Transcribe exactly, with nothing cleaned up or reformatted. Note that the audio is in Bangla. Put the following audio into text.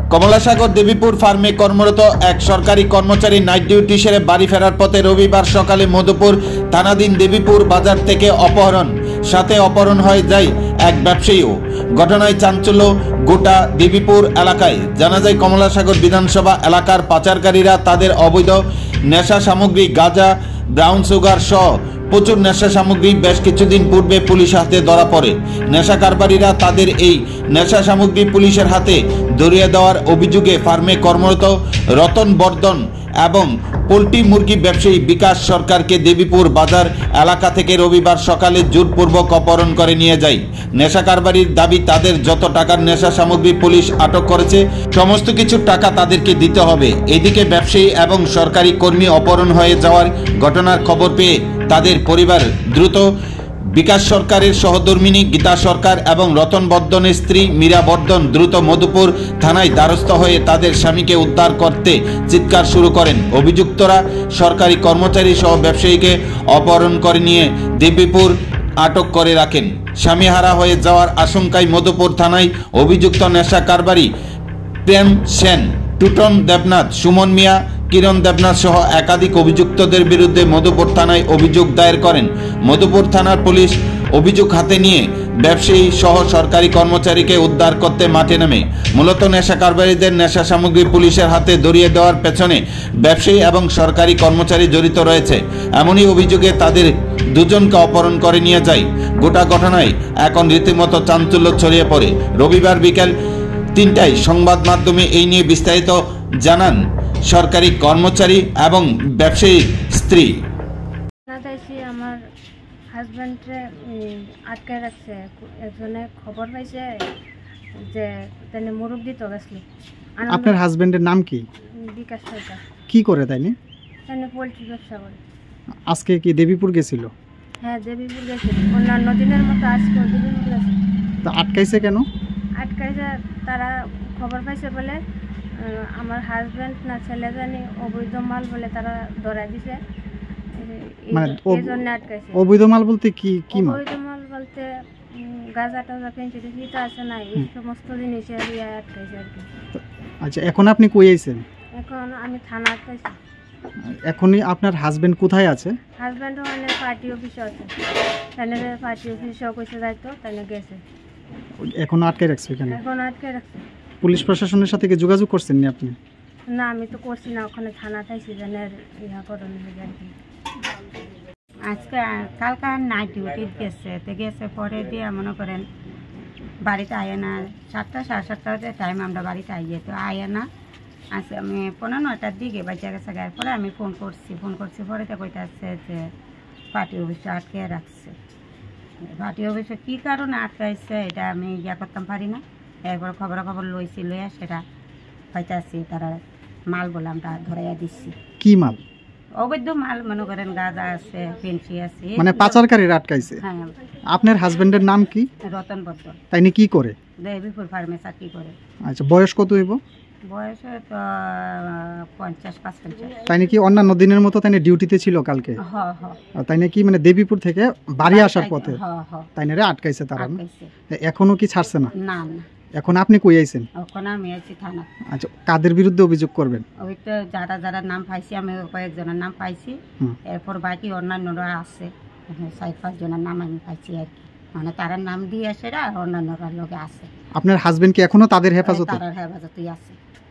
কমলাসাগর দেবীপুর ফার্মে কর্মরত এক সরকারি কর্মচারী নাইট ডিউটি সেরে বাড়ি ফেরার পথে রবিবার সকালে মধুপুর থানাধীন দেবীপুর বাজার থেকে অপহরণ, সাথে অপহরণ হয়ে যায় এক ব্যবসায়ীও। ঘটনায় চাঞ্চল্য গোটা দেবীপুর এলাকায়। জানা যায়, কমলাসাগর বিধানসভা এলাকার পাচারকারীরা তাদের অবৈধ নেশা সামগ্রী, গাঁজা, ব্রাউন সুগার সহ প্রচুর নেশা সামগ্রী বেশ কিছুদিন পূর্বে পুলিশ হাতে ধরা পড়ে। নেশা কারবারিরা তাদের এই নেশা সামগ্রী পুলিশের হাতে ধরিয়ে দেওয়ার অভিযোগে ফার্মে কর্মরত রতন বর্ধন এবং পোল্ট্রি মুরগি ব্যবসায়ী বিকাশ সরকারকে দেবীপুর বাজার এলাকা থেকে রবিবার সকালে জোরপূর্বক অপহরণ করে নিয়ে যায়। নেশা কারবারির দাবি, তাদের যত টাকার নেশা সামগ্রী পুলিশ আটক করেছে সমস্ত কিছু টাকা তাদেরকে দিতে হবে। এদিকে ব্যবসায়ী এবং সরকারি কর্মী অপহরণ হয়ে যাওয়ার ঘটনার খবর পেয়ে তাদের পরিবার দ্রুত বিকাশ সরকারের সহধর্মিনী গীতা সরকার এবং রতন বর্ধনের স্ত্রী মীরা বর্ধন দ্রুত মধুপুর থানায় দ্বারস্থ হয়ে তাদের স্বামীকে উদ্ধার করতে চিৎকার শুরু করেন। অভিযুক্তরা সরকারি কর্মচারী সহ ব্যবসায়ীকে অপহরণ করে নিয়ে দেবীপুর আটক করে রাখেন। স্বামীহারা হয়ে যাওয়ার আশঙ্কায় মধুপুর থানায় অভিযুক্ত নেশা কারবারি প্রেম সেন, টুটন দেবনাথ, সুমন মিয়া, কিরণ দেবনাথ সহ একাধিক অভিযুক্তদের বিরুদ্ধে মধুপুর থানায় অভিযোগ দায়ের করেন। মধুপুর থানার পুলিশ অভিযোগ হাতে নিয়ে ব্যবসায়ী সহ সরকারি কর্মচারীকে উদ্ধার করতে মাঠে নামে। মূলত নেশা কারবারিদের নেশা সামগ্রী পুলিশের হাতে ধরিয়ে দেওয়ার পেছনে ব্যবসায়ী এবং সরকারি কর্মচারী জড়িত রয়েছে, এমনই অভিযোগে তাদের দুজনকে অপহরণ করে নিয়ে যায়। গোটা ঘটনায় এখন রীতিমতো চাঞ্চল্য ছড়িয়ে পড়ে। রবিবার বিকেল তিনটায় সংবাদ মাধ্যমে এই নিয়ে বিস্তারিত জানান সরকারি কর্মচারী এবং ব্যবসায়ীর স্ত্রী। আমার হাজব্যান্ডে আটকে রাখছে, একজনে খবর পাইছে যে তাই মুরগ দিতে গেছিল। আপনার হাজব্যান্ডের নাম কি? বিকাশ সরকার। কি করে তাই না? তাই পোলট্রি ব্যবসা করে। আজকে কি দেবীপুর গেছিল? হ্যাঁ, দেবীপুর গেছিল। অন্যান্য দিনের মতো আজকে দেবীপুর গেছে। তো আটকাইছে কেন? আটকাইছে তারা খবর পাইছে বলে আমার হাজব্যান্ড না ছেলে জানি অবৈধ মাল বলে তারা ধরা দিছে। মানে অবৈধ মাল বলতে কি কি মাল? অবৈধ মাল বলতে গাঁজা টাজা পেঁচে দিতে আছে না, এই সমস্ত জিনিস আটকাইছে আর কি। আচ্ছা, এখন আপনি কই আইছেন? এখন আমি থানা আটকাইছি। এখনই আপনার হাজবেন্ড কোথায় আছে? হাজব্যান্ড মানে পার্টি অফিসে আছে, তাহলে পার্টি অফিসে কইছে যাইতো, তাহলে গেছে। এখন আটকে রাখছে এখানে? এখন আটকে রাখছে। পুলিশ প্রশাসনের সাথে কি যোগাযোগ করছেন না আপনি? না, আমি তো করছি না, ওখানে থানা থাইছি জানের ইয়া করণ আর কি। আজকে কালকা নাইট ডিউটি গেছে, তো গেছে পরে দিয়ে মনে করেন বাড়িতে আয় না, সাতটা সাড়ে সাতটাতে টাইম আমরা বাড়িতে আইয়ে, তো আয় না আজকে আমি পনেরো নয়টার দিকে বাচ্চা গেছে। গায়ের পরে আমি ফোন করছি ফোন করছি পরে তো কইতে আসছে যে পার্টি অফিসে আটকে রাখছে। পার্টি অফিসে কী কারণে আটকাইছে এটা আমি ইয়া করতাম পারি না। এরপর খবর খবর লইছি, লইয়া সেটা পাইতে আসছি তারা মাল বলে আমরা ধরাইয়া দিচ্ছি। কি মাল? অবৈধ মাল, মনে করেন গাঁজা আছে, পেন্সি আছে, মানে পাচারকারীরা আটকাইছে। হ্যাঁ। আপনার হাজবেন্ডের নাম কি? রতন বর্ধন। তাই নি কি করে? দেবীপুর ফার্মে চাকরি করে। আচ্ছা, বয়স কত হইব? বয়স তো পঞ্চাশ পাঁচ পঞ্চাশ। তাই নাকি অন্যান্য দিনের মতো তাই ডিউটিতে ছিল কালকে? হ্যাঁ হ্যাঁ। তাই নাকি মানে দেবীপুর থেকে বাড়ি আসার পথে তাই না রে আটকাইছে তারা? এখনো কি ছাড়ছে না? না না। এখন আপনি কই আইছেন? এখন আমি আছি থানা। আচ্ছা, কাদের বিরুদ্ধে অভিযোগ করবেন? ওই তো যারা যারা নাম পাইছি, আমি কয়েকজনের নাম পাইছি, এরপর বাকি অন্যান্যরা আছে চার পাঁচ জনের নাম আমি পাইছি আর কি। মানে তারা নাম দিয়ে সেরা অন্যান্যরা লোকে আছে। আপনার হাজবেন্ড কি এখনো তাদের হেফাজতে? তাদের হেফাজতেই আছে।